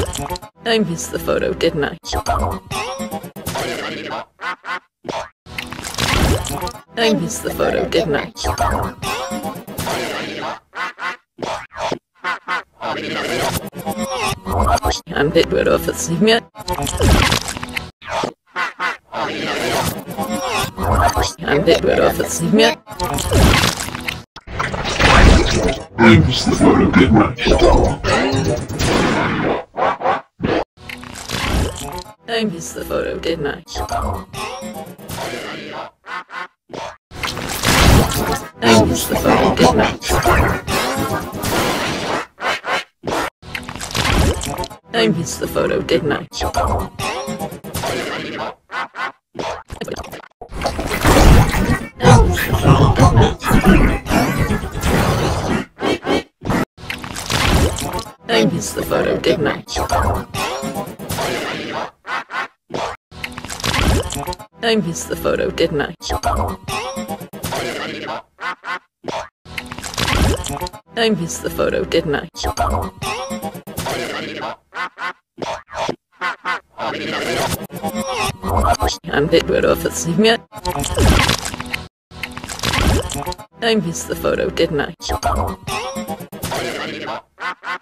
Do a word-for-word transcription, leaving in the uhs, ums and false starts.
I missed the photo, didn't I? I missed the photo, didn't I? Han det burde offensiv mere. Han det burde offensiv mere. I missed the photo, didn't I? I missed the photo, didn't I? I missed the photo, didn't I? I missed the photo, didn't I? I missed the photo, didn't I? I missed the photo, didn't I? I missed the photo, didn't I? Han det burde offensiv mere. I missed the photo, didn't I?